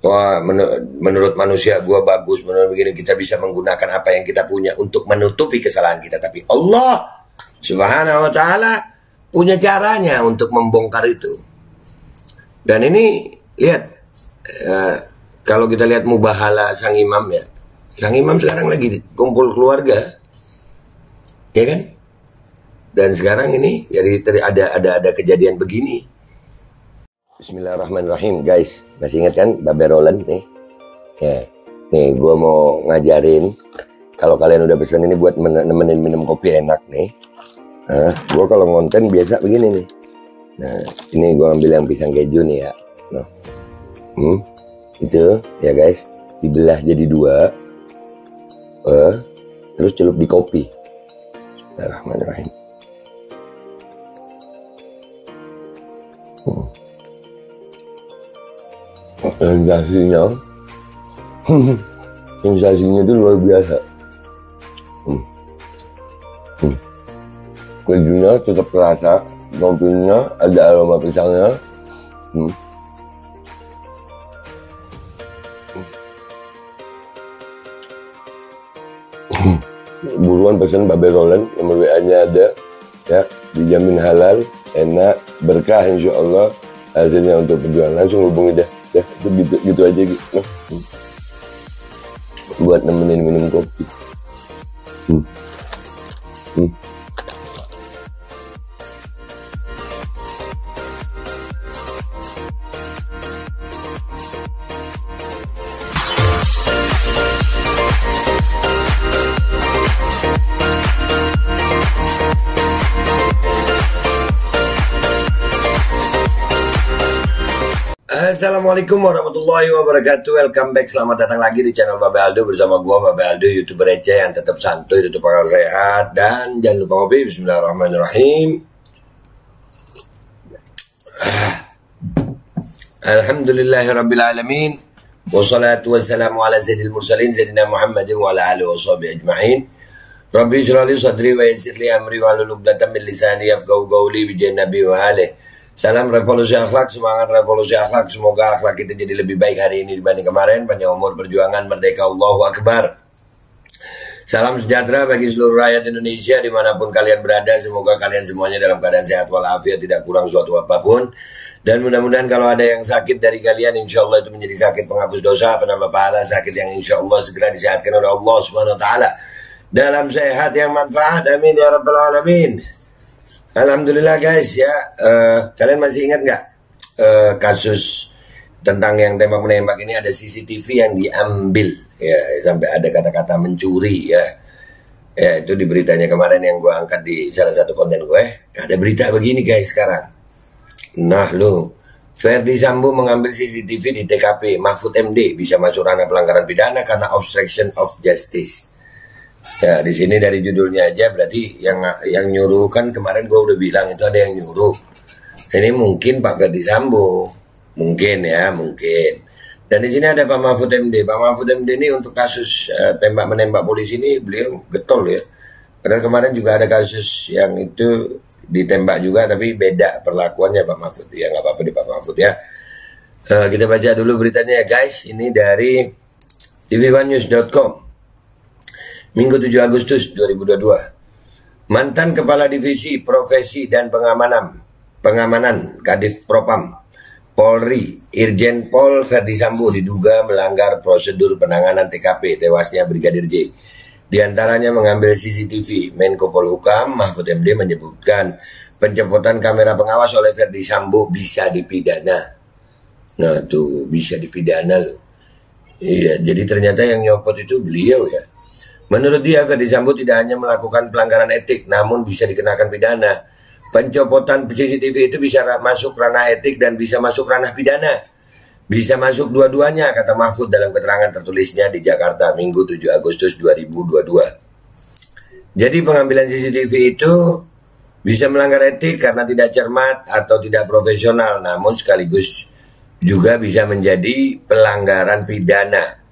Wah, menurut manusia gua bagus, menurut begini kita bisa menggunakan apa yang kita punya untuk menutupi kesalahan kita. Tapi Allah Subhanahu wa Ta'ala punya caranya untuk membongkar itu. Dan ini lihat, kalau kita lihat mubahala sang imam ya, sang imam sekarang lagi kumpul keluarga, ya kan? Dan sekarang ini jadi ada kejadian begini. Bismillahirrahmanirrahim, guys. Masih ingat kan Babe Roland nih? Ya, nih gue mau ngajarin. Kalau kalian udah pesen ini buat nemenin minum kopi enak nih. Nah, gue kalau ngonten biasa begini nih. Nah, ini gue ambil yang pisang keju nih ya. Nah, itu ya guys, dibelah jadi dua. Terus celup di kopi. Bismillahirrahmanirrahim. Sensasinya itu luar biasa. Kejunya tetap terasa, kopinya ada aroma pisangnya. Buruan pesen Babe Roland, nomor WA-nya ada ya, dijamin halal, enak, berkah insya Allah hasilnya untuk perjuangan. Langsung hubungi dah ya, itu gitu aja gitu. Buat nemenin minum kopi. Assalamualaikum warahmatullahi wabarakatuh. Welcome back, selamat datang lagi di channel Babe Aldo bersama gua Babe Aldo, YouTuber receh yang tetap santuy, tetap bakal sehat, dan jangan lupa ngopi. Bismillahirrahmanirrahim. Alhamdulillahirrabbilalamin. Wassalatu wassalamu ala sayyidil mursalin Sayyidina Muhammadin wa ala alihi wa sahbihi ajma'in. Rabbi shrah li sadri wa yassir li amri wa hlul 'uqdatam min lisani yafqahu qawli bi nabi wa alihi. Salam revolusi akhlak, semangat revolusi akhlak. Semoga akhlak kita jadi lebih baik hari ini dibanding kemarin. Panjang umur, perjuangan, merdeka, Allahu Akbar. Salam sejahtera bagi seluruh rakyat Indonesia dimanapun kalian berada. Semoga kalian semuanya dalam keadaan sehat walafiat, tidak kurang suatu apapun. Dan mudah-mudahan kalau ada yang sakit dari kalian, insya Allah itu menjadi sakit penghapus dosa, penambah pahala, sakit yang insya Allah segera disehatkan oleh Allah Subhanahu wa Ta'ala dalam sehat yang manfaat. Amin ya rabbal alamin. Alhamdulillah guys ya, kalian masih ingat nggak kasus tentang yang tembak menembak ini? Ada CCTV yang diambil ya, sampai ada kata-kata mencuri ya. Ya itu di beritanya kemarin yang gue angkat di salah satu konten gue. Ada berita begini guys sekarang. Nah lo, Ferdi Sambo mengambil CCTV di TKP Mahfud MD bisa masuk ranah pelanggaran pidana karena obstruction of justice. Ya di sini dari judulnya aja berarti yang nyuruh kan kemarin gue udah bilang itu ada yang nyuruh. Ini mungkin Pak Ferdi Sambo, mungkin ya mungkin. Dan di sini ada Pak Mahfud MD. Pak Mahfud MD ini untuk kasus tembak menembak polisi ini beliau getol ya. Padahal kemarin juga ada kasus yang itu ditembak juga tapi beda perlakuannya Pak Mahfud. Ya nggak apa-apa di Pak Mahfud ya. Kita baca dulu beritanya ya guys. Ini dari tv1news.com. Minggu 7 Agustus 2022. Mantan Kepala Divisi Profesi dan Pengamanan Kadif Propam Polri Irjen Pol Ferdi Sambo diduga melanggar prosedur penanganan TKP tewasnya Brigadir J. Di antaranya mengambil CCTV. Menko Polhukam Mahfud MD menyebutkan pencopotan kamera pengawas oleh Ferdi Sambo bisa dipidana. Nah tuh bisa dipidana loh. Iya, jadi ternyata yang nyopot itu beliau ya. Menurut dia, Ferdi Sambo tidak hanya melakukan pelanggaran etik, namun bisa dikenakan pidana. Pencopotan CCTV itu bisa masuk ranah etik dan bisa masuk ranah pidana. Bisa masuk dua-duanya, kata Mahfud dalam keterangan tertulisnya di Jakarta, Minggu 7 Agustus 2022. Jadi pengambilan CCTV itu bisa melanggar etik karena tidak cermat atau tidak profesional, namun sekaligus juga bisa menjadi pelanggaran pidana.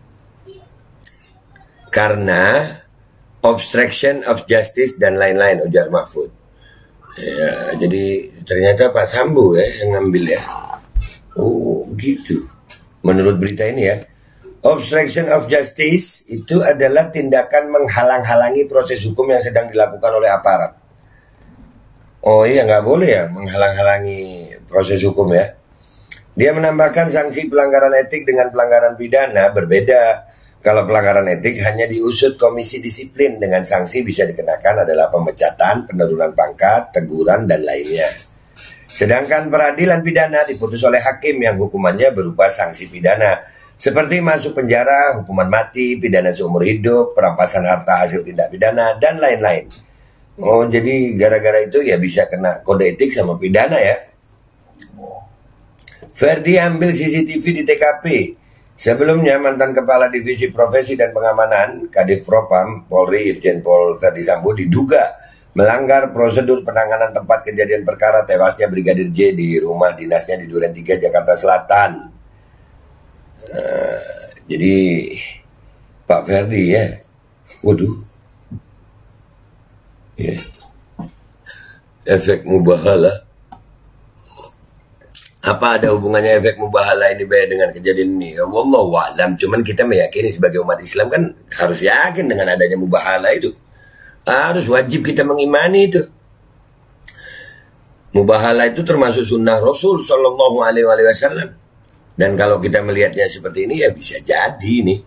Karena obstruction of justice dan lain-lain, ujar Mahfud. Ya, jadi ternyata Pak Sambo ya yang ngambil ya. Oh gitu. menurut berita ini ya. Obstruction of justice itu adalah tindakan menghalang-halangi proses hukum yang sedang dilakukan oleh aparat. Oh iya, nggak boleh ya menghalang-halangi proses hukum ya. Dia menambahkan sanksi pelanggaran etik dengan pelanggaran pidana berbeda. Kalau pelanggaran etik hanya diusut komisi disiplin, dengan sanksi bisa dikenakan adalah pemecatan, penurunan pangkat, teguran, dan lainnya. Sedangkan peradilan pidana diputus oleh hakim yang hukumannya berupa sanksi pidana, seperti masuk penjara, hukuman mati, pidana seumur hidup, perampasan harta hasil tindak pidana, dan lain-lain. Oh, jadi gara-gara itu ya bisa kena kode etik sama pidana ya. Ferdi ambil CCTV di TKP. Sebelumnya mantan Kepala Divisi Profesi dan Pengamanan Kadif Propam Polri Irjen Pol Ferdi Sambo diduga melanggar prosedur penanganan tempat kejadian perkara tewasnya Brigadir J di rumah dinasnya di Duren 3 Jakarta Selatan. Jadi Pak Ferdi ya, waduh, ya, efek mubahala. Apa ada hubungannya efek mubahala ini dengan kejadian ini? Ya, wallahu a'lam. Cuman kita meyakini sebagai umat Islam kan harus yakin dengan adanya mubahala itu. Harus wajib kita mengimani itu. Mubahala itu termasuk sunnah Rasul Shallallahu Alaihi Wasallam. Dan kalau kita melihatnya seperti ini ya bisa jadi ini.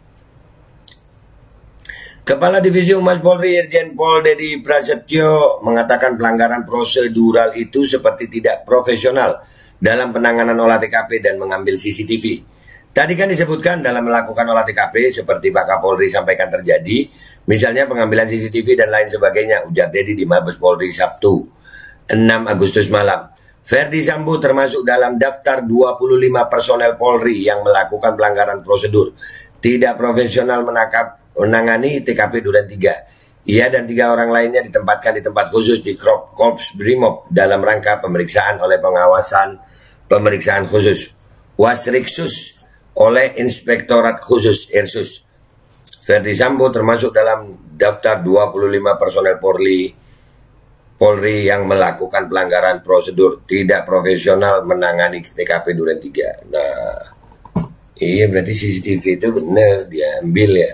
Kepala Divisi Humas Polri Irjen Pol Dedi Prasetyo mengatakan pelanggaran prosedural itu seperti tidak profesional dalam penanganan olah TKP dan mengambil CCTV. Tadi kan disebutkan dalam melakukan olah TKP seperti Pak Kapolri sampaikan terjadi, misalnya pengambilan CCTV dan lain sebagainya, ujar Dedi di Mabes Polri Sabtu 6 Agustus malam. Ferdi Sambo termasuk dalam daftar 25 personel Polri yang melakukan pelanggaran prosedur tidak profesional menangani TKP Duren 3. Ia dan 3 orang lainnya ditempatkan di tempat khusus di Korps Brimob dalam rangka pemeriksaan oleh pengawasan pemeriksaan khusus Wasriksus oleh Inspektorat Khusus Irsus. Ferdi Sambo termasuk dalam daftar 25 personel Polri yang melakukan pelanggaran prosedur tidak profesional menangani TKP Duren 3. Nah, iya berarti CCTV itu benar diambil ya.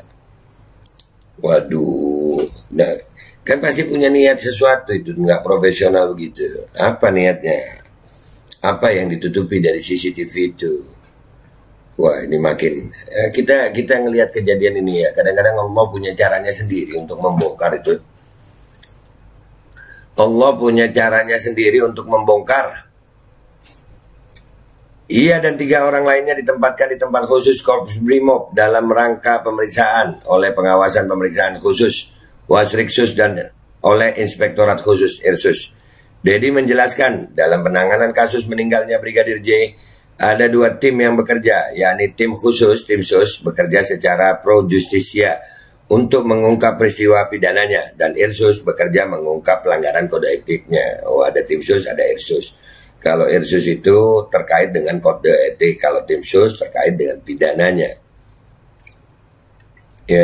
Waduh, nah, kan pasti punya niat sesuatu itu, nggak profesional begitu. Apa niatnya? Apa yang ditutupi dari CCTV itu? Wah, ini makin kita ngelihat kejadian ini ya. Kadang-kadang Allah punya caranya sendiri untuk membongkar itu. Allah punya caranya sendiri untuk membongkar. Ia dan 3 orang lainnya ditempatkan di tempat khusus Korps Brimob dalam rangka pemeriksaan oleh pengawasan pemeriksaan khusus Wasriksus dan oleh Inspektorat Khusus Irsus. Dedi menjelaskan dalam penanganan kasus meninggalnya Brigadir J ada 2 tim yang bekerja, yakni tim khusus, tim sus bekerja secara pro justisia untuk mengungkap peristiwa pidananya dan Irsus bekerja mengungkap pelanggaran kode etiknya. Oh, ada tim sus, ada Irsus. Kalau Irsus itu terkait dengan kode etik, kalau tim sus terkait dengan pidananya. Ya.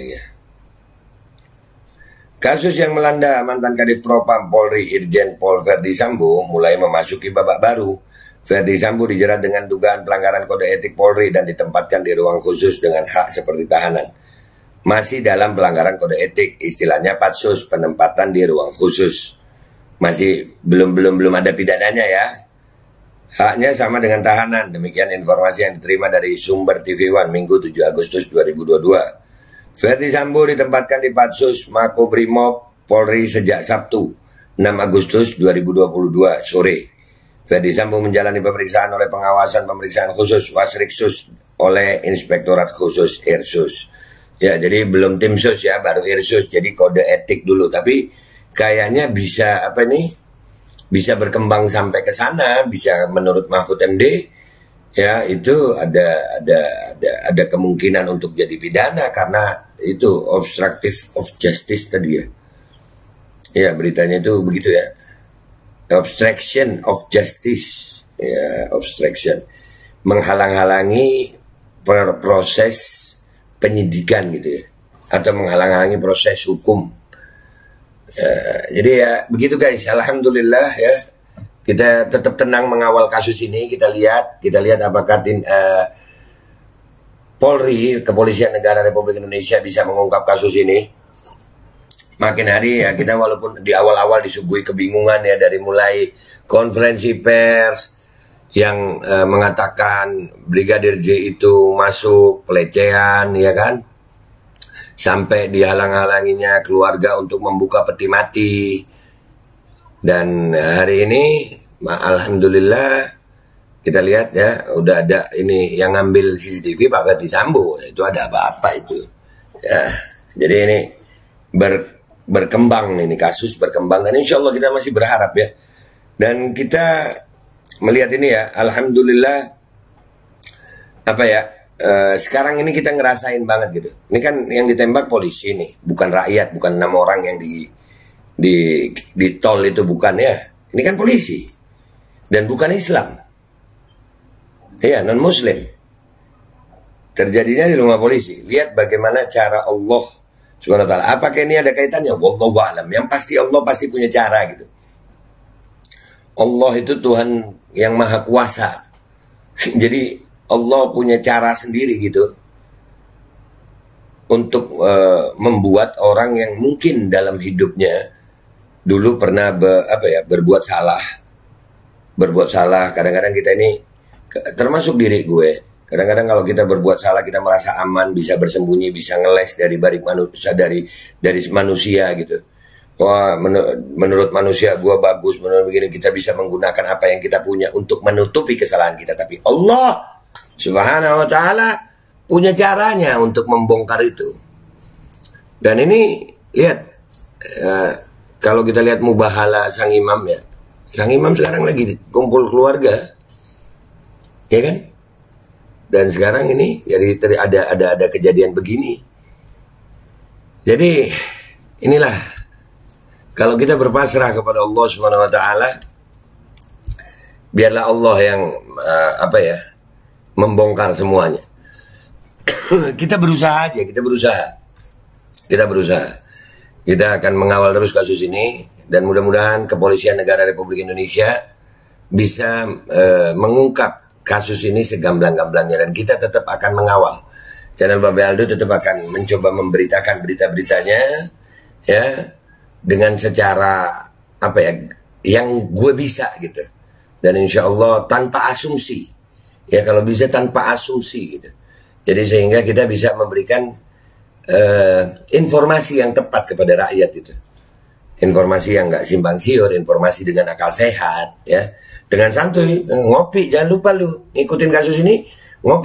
Kasus yang melanda mantan Kadif Propam Polri Irjen Pol Ferdi Sambo mulai memasuki babak baru. Ferdi Sambo dijerat dengan dugaan pelanggaran kode etik Polri dan ditempatkan di ruang khusus dengan hak seperti tahanan. Masih dalam pelanggaran kode etik, istilahnya patsus, penempatan di ruang khusus. Masih belum ada pidananya ya. Haknya sama dengan tahanan. Demikian informasi yang diterima dari sumber TV One Minggu 7 Agustus 2022. Ferdi Sambo ditempatkan di Patsus Makobrimob Polri sejak Sabtu 6 Agustus 2022 sore. Ferdi Sambo menjalani pemeriksaan oleh pengawasan pemeriksaan khusus Wasriksus oleh Inspektorat Khusus Irsus. Ya, jadi belum tim sus ya, baru Irsus. Jadi kode etik dulu, tapi kayaknya bisa bisa berkembang sampai ke sana, bisa menurut Mahfud MD ya, itu ada kemungkinan untuk jadi pidana karena itu obstructive of justice tadi ya. Ya, beritanya itu begitu ya. Obstruction of justice ya, obstruction menghalang-halangi proses penyidikan gitu ya, atau menghalang-halangi proses hukum. Jadi ya begitu guys, alhamdulillah ya, kita tetap tenang mengawal kasus ini. Kita lihat apakah Polri, Kepolisian Negara Republik Indonesia bisa mengungkap kasus ini, makin hari ya kita walaupun di awal-awal disuguhi kebingungan ya, dari mulai konferensi pers yang mengatakan Brigadir J itu masuk pelecehan ya kan, sampai dihalang-halanginya keluarga untuk membuka peti mati. Dan hari ini alhamdulillah kita lihat ya, udah ada ini yang ngambil CCTV Pak Ferdi Sambo, itu ada apa-apa itu ya. Jadi ini berkembang, ini kasus berkembang, dan insya Allah kita masih berharap ya. Dan kita melihat ini ya, alhamdulillah apa ya, sekarang ini kita ngerasain banget gitu. Ini kan yang ditembak polisi nih, bukan rakyat, bukan 6 orang yang di tol itu, bukan ya. Ini kan polisi dan bukan Islam. Iya, non Muslim. Terjadinya di rumah polisi. Lihat bagaimana cara Allah Subhanahu wa taala. Apakah ini ada kaitannya? Wallahu a'lam. Yang pasti Allah pasti punya cara gitu. Allah itu Tuhan yang maha kuasa. Jadi Allah punya cara sendiri gitu untuk membuat orang yang mungkin dalam hidupnya dulu pernah berbuat salah. Kadang-kadang kita ini, termasuk diri gue, kadang-kadang kalau kita berbuat salah kita merasa aman, bisa bersembunyi, bisa ngeles dari balik manusia, dari manusia gitu. Wah, menurut manusia gue bagus, menurut begini, kita bisa menggunakan apa yang kita punya untuk menutupi kesalahan kita. Tapi Allah Subhanahu wa ta'ala punya caranya untuk membongkar itu. Dan ini lihat, kalau kita lihat mubahala sang imam ya, sang imam sekarang lagi kumpul keluarga, ya kan? Dan sekarang ini jadi ada kejadian begini. Jadi inilah, kalau kita berpasrah kepada Allah Subhanahu wa taala, biarlah Allah yang membongkar semuanya. Kita berusaha aja, kita berusaha. Kita akan mengawal terus kasus ini, dan mudah-mudahan Kepolisian Negara Republik Indonesia bisa mengungkap kasus ini segamblang-gamblangnya, dan kita tetap akan mengawal. Channel Babe Aldo tetap akan mencoba memberitakan berita-beritanya ya, dengan secara yang gue bisa gitu. Dan insya Allah tanpa asumsi ya, kalau bisa tanpa asumsi gitu. Jadi sehingga kita bisa memberikan informasi yang tepat kepada rakyat itu. Informasi yang nggak simpang siur, informasi dengan akal sehat ya, dengan santuy, ngopi. Jangan lupa lu ngikutin kasus ini, ngopi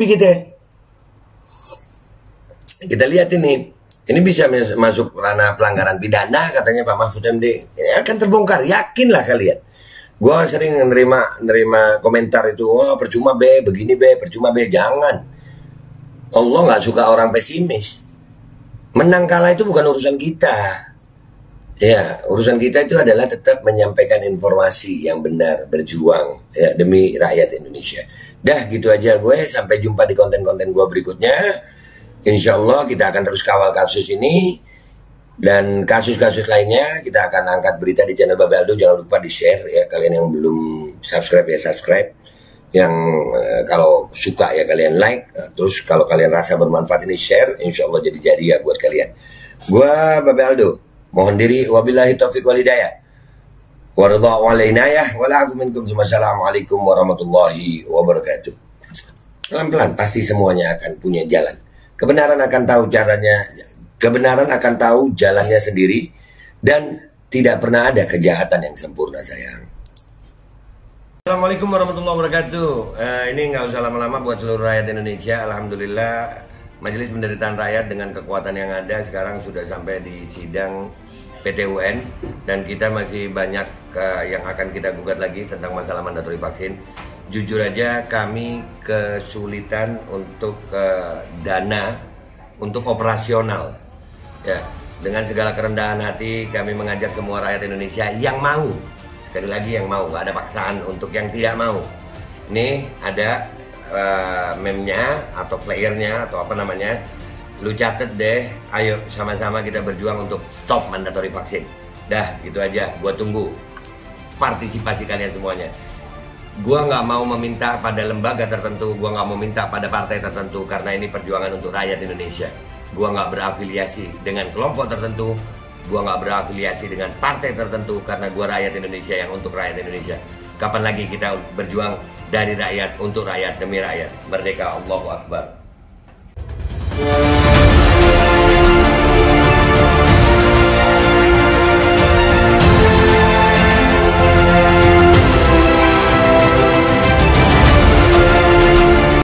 kita lihat ini bisa masuk ranah pelanggaran pidana katanya Pak Mahfud MD. Ini akan terbongkar, yakinlah kalian. Gua sering nerima komentar itu, wah percuma be, begini be, percuma be. Jangan. Allah nggak suka orang pesimis. Menang kalah itu bukan urusan kita. Ya, urusan kita itu adalah tetap menyampaikan informasi yang benar, berjuang ya, demi rakyat Indonesia. Dah gitu aja gue, sampai jumpa di konten-konten gue berikutnya. Insya Allah kita akan terus kawal kasus ini, dan kasus-kasus lainnya kita akan angkat berita di channel Babe Aldo. Jangan lupa di share ya, kalian yang belum subscribe ya subscribe. Yang kalau suka ya kalian like. Terus kalau kalian rasa bermanfaat ini share, insya Allah jadi ya buat kalian. Gue Babe Aldo mohon diri, wabillahi taufiq wal hidayah, waridha wal inayah, wal afu minkum. Wassalamualaikum warahmatullahi wabarakatuh. Pelan-pelan pasti semuanya akan punya jalan. Kebenaran akan tahu caranya, kebenaran akan tahu jalannya sendiri, dan tidak pernah ada kejahatan yang sempurna, sayang. Assalamualaikum warahmatullahi wabarakatuh. Ini nggak usah lama-lama buat seluruh rakyat Indonesia. Alhamdulillah, Majelis Penderitaan Rakyat dengan kekuatan yang ada sekarang sudah sampai di sidang PT UN, dan kita masih banyak yang akan kita gugat lagi tentang masalah mandatori vaksin. Jujur aja kami kesulitan untuk dana untuk operasional ya. Dengan segala kerendahan hati kami mengajak semua rakyat Indonesia yang mau, sekali lagi yang mau, gak ada paksaan untuk yang tidak mau. Ini ada meme-nya atau flyernya atau apa namanya, lu catet deh, ayo sama-sama kita berjuang untuk stop mandatori vaksin. Dah gitu aja, gua tunggu partisipasi kalian semuanya. Gua nggak mau meminta pada lembaga tertentu, gua nggak mau minta pada partai tertentu, karena ini perjuangan untuk rakyat Indonesia. Gua nggak berafiliasi dengan kelompok tertentu, gua nggak berafiliasi dengan partai tertentu, karena gua rakyat Indonesia yang untuk rakyat Indonesia. Kapan lagi kita berjuang dari rakyat untuk rakyat demi rakyat? Merdeka, Allahu Akbar.